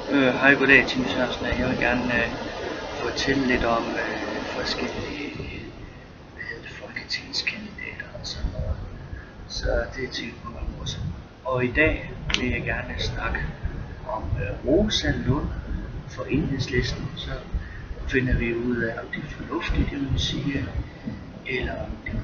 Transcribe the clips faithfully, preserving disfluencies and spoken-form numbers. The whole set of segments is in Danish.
Øh, hej, goddag, Tim Sørensen. Jeg vil gerne øh, fortælle lidt om øh, forskellige hvad hedder det, folketingskandidater og sådan noget. Så det er til på mange morsomt. Og i dag vil jeg gerne snakke om øh, Rosa Lund for Enhedslisten. Så finder vi ud af, om det er fornuftigt, det vil sige, eller om det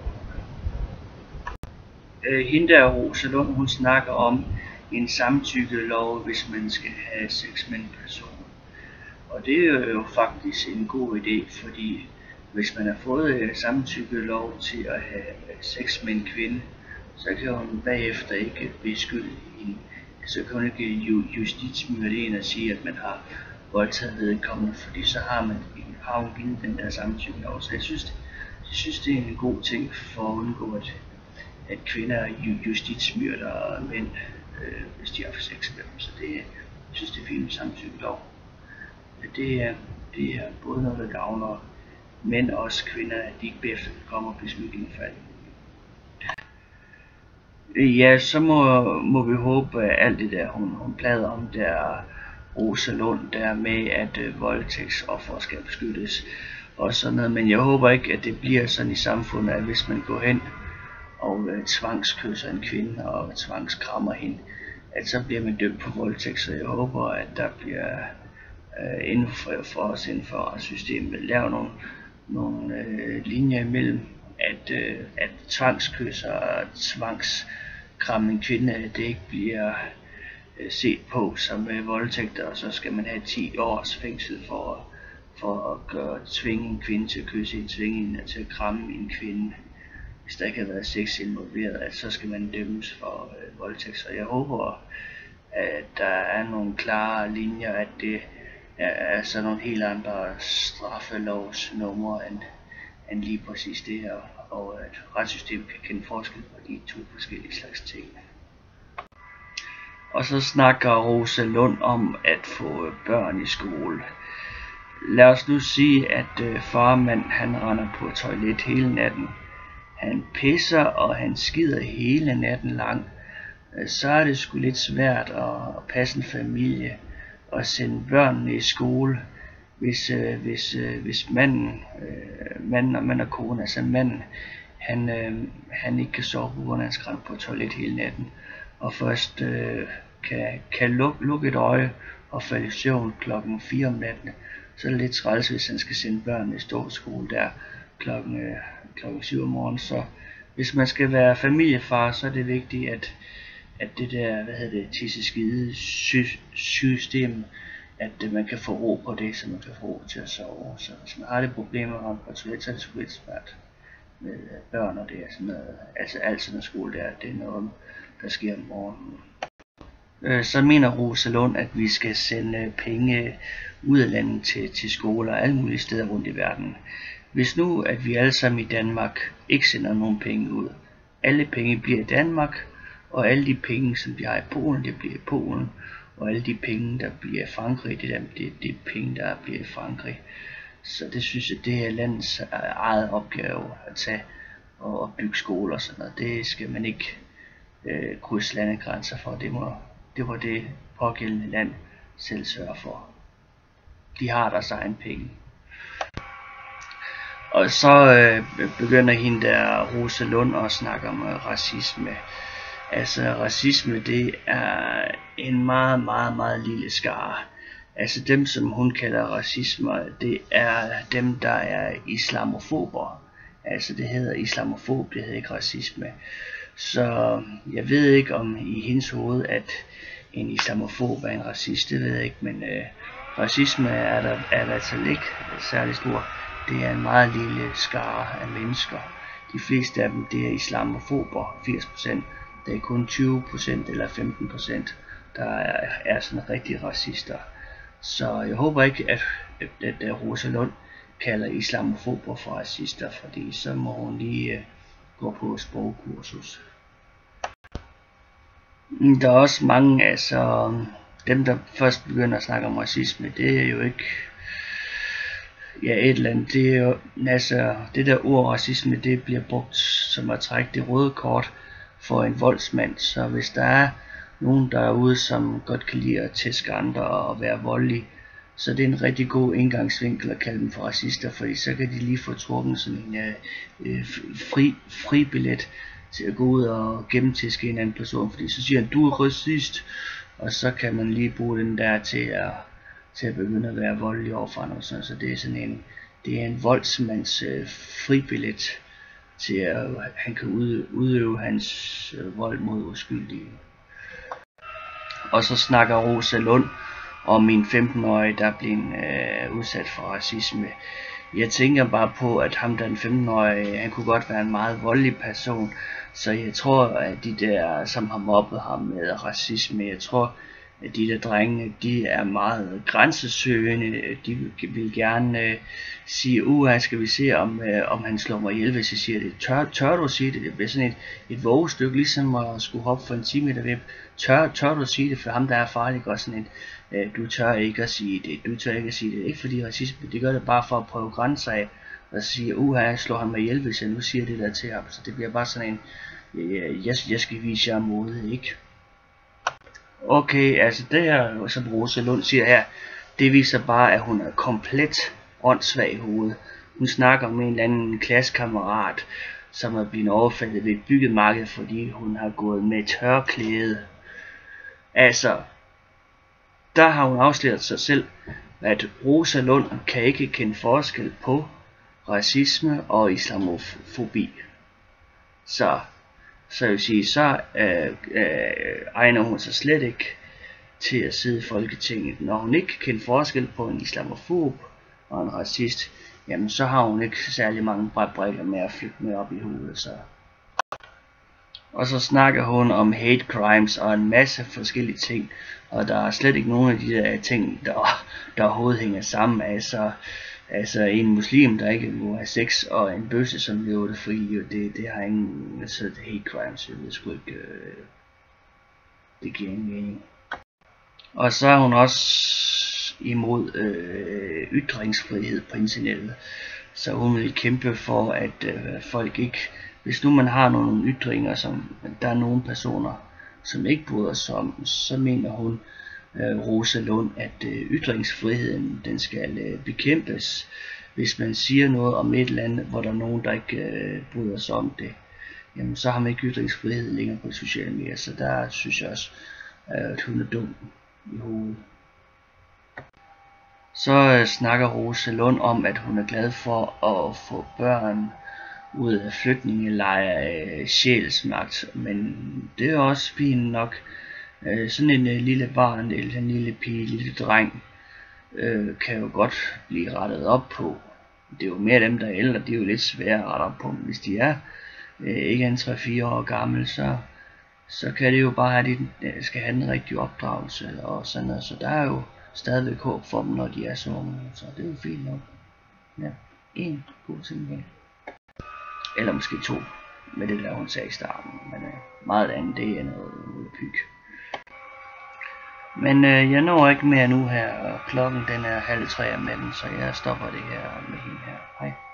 øh, hende der Rosa Lund, hun snakker om en samtykkelov, hvis man skal have sex med en person. Og det er jo faktisk en god idé, fordi hvis man har fået samtykkelov til at have sex med en kvinde, så kan hun bagefter ikke beskylde hende. Så kan hun ikke justitsmyrde en og sige, at man har voldtaget vedkommende, fordi så har man har hun givet den der samtykkelov. Så jeg synes, jeg synes, det er en god ting for at undgå, at, at kvinder justitsmyrder mænd, øh, hvis de har for sex med dem. Så det, jeg synes, det er fint med samtykkelov. Det er, det er både noget, der gavner mænd og også kvinder, at de ikke bagefter kommer på beslutningsfald. Ja, så må, må vi håbe, at alt det der, hun, hun plader om, der Rosa Lund, der med, at øh, voldtægtsoffer skal beskyttes og sådan noget. Men jeg håber ikke, at det bliver sådan i samfundet, at hvis man går hen og øh, tvangskysser en kvinde og tvangskrammer hende, at så bliver man dømt på voldtægt. Så jeg håber, at der bliver øh, inden for, for os inden for systemet lave nogle, nogle øh, linjer imellem, at, øh, at tvangskysser og tvangskramme en kvinde, det ikke bliver øh, set på som øh, voldtægter, og så skal man have ti års fængsel for, for at gøre, tvinge en kvinde til at kysse en, tvinge hende til at kramme en kvinde. Hvis der ikke har været sex involveret, at så skal man dømmes for øh, voldtægt. Så jeg håber, at der er nogle klare linjer, at det er altså nogle helt andre straffelovsnumre end, end lige præcis det her, og at retssystemet kan kende forskel på de to forskellige slags ting. Og så snakker Rosa Lund om at få børn i skole. Lad os nu sige, at øh, farmand han render på toilet hele natten. Han pisser og han skider hele natten lang. Så er det sgu lidt svært at passe en familie og sende børnene i skole, hvis, øh, hvis, øh, hvis manden, øh, manden og mand og kone, altså manden, han, øh, han ikke kan sove på grund af, han skal rende på toilet hele natten, og først øh, kan, kan lukke luk et øje og falde i søvn klokken fire om natten. Så er det lidt træls, hvis han skal sende børnene i stor skole der klokken, øh, klokken syv om morgenen. Så hvis man skal være familiefar, så er det vigtigt, at, at det der, hvad hedder det, tisse-skide sy- system, at man kan få ro på det, så man kan få ro til at sove. Så hvis man har det problemer med på toilet, så er det sgu lidt svært med børn, og det er sådan noget, altså alt sådan en skole der, det er noget, der sker om morgenen. Så mener Rosa Lund, at vi skal sende penge ud af landet til, til skoler og alle mulige steder rundt i verden. Hvis nu, at vi alle sammen i Danmark ikke sender nogen penge ud, alle penge bliver i Danmark, og alle de penge, som vi har i Polen, det bliver i Polen, og alle de penge, der bliver i Frankrig, det er det, det penge, der bliver i Frankrig. Så det synes jeg, det er landets eget opgave at tage og bygge skoler og sådan noget. Det skal man ikke øh, krydse landegrænser for. Det må, det må det pågældende land selv sørge for. De har deres egen penge. Og så øh, begynder hende der Rosa Lund at snakke om øh, racisme. Altså racisme, det er en meget, meget, meget lille skare. Altså dem, som hun kalder racisme, det er dem, der er islamofober. Altså det hedder islamofob, det hedder ikke racisme. Så jeg ved ikke om i hendes hoved, at en islamofob er en racist, det ved jeg ikke. Men øh, racisme er der, er der altså ikke særlig stor. Det er en meget lille skare af mennesker. De fleste af dem, det er islamofober, firs procent. Det er kun tyve procent eller femten procent, der er, er sådan rigtig racister. Så jeg håber ikke, at, at, at Rosa Lund kalder islamofober for racister, fordi så må hun lige uh, gå på sprogkursus. Der er også mange, altså dem der først begynder at snakke om racisme, det er jo ikke ja, et eller andet. Det er jo, altså det der ord racisme, det bliver brugt som at trække det røde kort for en voldsmand. Så hvis der er nogen derude, som godt kan lide at tæske andre og være voldelige. Så det er en rigtig god indgangsvinkel at kalde dem for racister, fordi så kan de lige få trukket sådan en øh, fri, fri billet til at gå ud og gennemtæske en anden person, fordi så siger han, du er racist, og så kan man lige bruge den der til at, til at begynde at være voldelig overfor andre. Så det er sådan en, det er en voldsmands øh, fribillet til at han kan udøve hans øh, vold mod uskyldige. Og så snakker Rosa Lund om min femten-årige, der blev øh, udsat for racisme. Jeg tænker bare på, at ham der den femten-årige, han kunne godt være en meget voldelig person. Så jeg tror, at de der, som har mobbet ham med racisme, jeg tror, at de der drenge, de er meget grænsesøgende. De vil gerne øh, sige, uha, skal vi se, om, øh, om han slår mig ihjel, hvis jeg siger det. Tør, tør du sige det? Det bliver sådan et, et vågestykke, ligesom at skulle hoppe for en ti meter væb. Tør, tør du sige det, for ham der er farlig, og sådan et, øh, du tør ikke at sige det, du tør ikke at sige det. Ikke fordi racisme, det gør det bare for at prøve grænser af, og sige, uha, slår han mig ihjel, hvis jeg nu siger det der til ham. Så det bliver bare sådan en, øh, jeg, jeg skal vise jer mod, ikke? Okay, altså det her, som Rosa Lund siger her, det viser bare, at hun er komplet åndssvag i hovedet. Hun snakker om en eller anden klassekammerat, som er blevet overfaldet ved et byggemarked, fordi hun har gået med tørklæde. Altså, der har hun afsløret sig selv, at Rosa Lund kan ikke kende forskel på racisme og islamofobi. Så Så jeg vil sige, så øh, øh, egner hun sig slet ikke til at sidde i Folketinget. Når hun ikke kan kende forskel på en islamofob og en racist, jamen så har hun ikke særlig mange brækker med at flytte med op i hovedet. Så. Og så snakker hun om hate crimes og en masse forskellige ting, og der er slet ikke nogen af de der ting, der, der overhovedet hænger sammen. Altså, Altså en muslim, der ikke må have sex, og en bøsse, som lever det fri, det, det har ingen, altså det hate crimes, jeg ved sgu ikke, øh, det giver ingen mening. Og så er hun også imod øh, ytringsfrihed på internettet, så hun vil kæmpe for, at øh, folk ikke, hvis nu man har nogle ytringer, som der er nogle personer, som ikke bryder sig om, så mener hun, Rosa Lund, at øh, ytringsfriheden den skal øh, bekæmpes, hvis man siger noget om et eller andet, hvor der er nogen, der ikke øh, bryder sig om det. Jamen så har man ikke ytringsfrihed længere på sociale medier, så der synes jeg også, at hun er dum i hovedet. Så øh, snakker Rosa Lund om, at hun er glad for at få børn ud af flygtningelejre af sjælsmagt, men det er også fint nok. Øh, sådan en øh, lille barn, eller en lille pige, en lille dreng, øh, kan jo godt blive rettet op på. Det er jo mere dem, der er ældre, det er jo lidt svært at rette op på. Hvis de er øh, ikke en tre fire år gamle, så, så kan det jo bare have, at de skal have den rigtige opdragelse og sådan noget. Så der er jo stadigvæk håb for dem, når de er så unge. Så det er jo fint nok. Ja, en god ting. Eller måske to, med det der hun sagde i starten. Men øh, meget andet, det er noget pyg. Men øh, jeg når ikke mere nu her, og klokken den er halv tre om natten, så jeg stopper det her med hende her. Hej.